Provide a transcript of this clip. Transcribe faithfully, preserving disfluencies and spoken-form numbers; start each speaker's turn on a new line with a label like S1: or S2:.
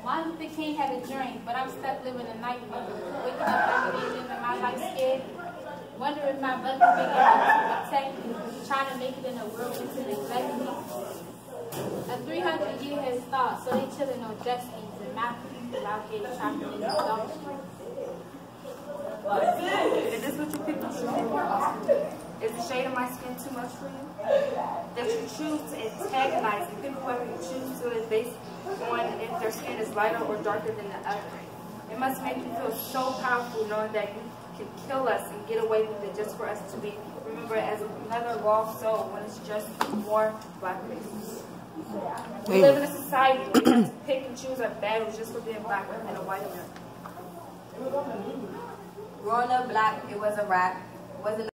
S1: Martin Luther King had a dream, but I'm stuck living a nightmare. Waking up every day living my life scared. Wondering if my brother big enough to protect me. Trying to make it in a world that's neglecting me. A three hundred year head start, so they chilling on jet skis and mapping people out here trapping in the dark streets.
S2: Is this what you people choose for? Is the shade of my skin too much for you? That you choose to antagonize and pick whoever you choose to is based on if their skin is lighter or darker than the other. It must make you feel so powerful knowing that you can kill us and get away with it just for us to be remembered as another lost soul when it's just more black faces. We live in a society where we have to pick and choose our battles just for being black and a white man.
S3: Growing up black, it was a rap. It wasn't